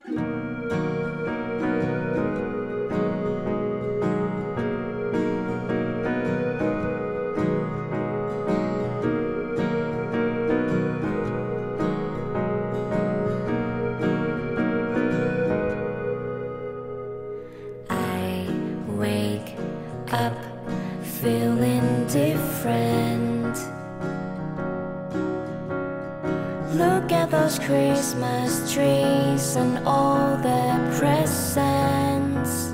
Wake up feeling different. Look at those Christmas trees and all the presents.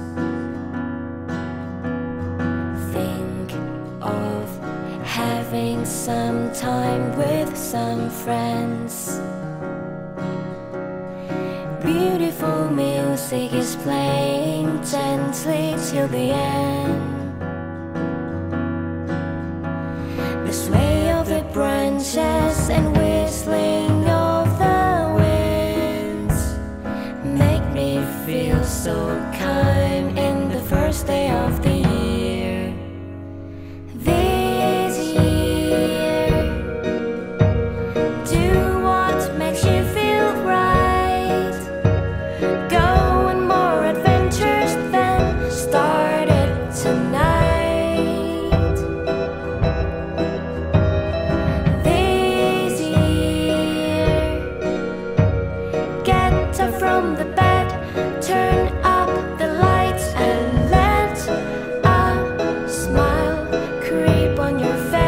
Think of having some time with some friends. Beautiful music is playing gently till the end. The sway of the branches and whistling of the winds make me feel so calm in the first day of the year. This year, do what makes you feel right. Go on more adventures than started tonight. This year, get up from the bed, turn up the lights and let a smile creep on your face.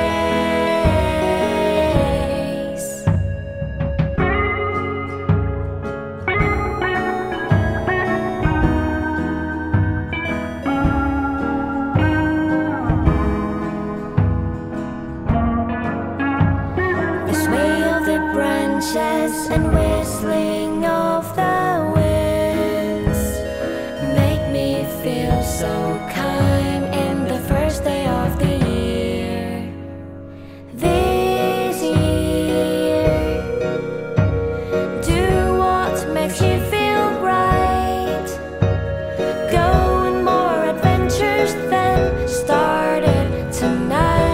The sway of the branches and whistling of the winds make me feel so calm in the first day of the year. This year, do what makes you feel right. Go on more adventures than started tonight.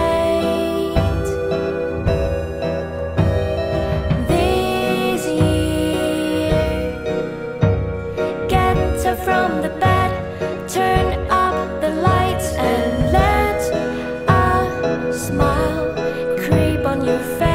This year, get up from the bed, turn up the lights and let a smile creep on your face.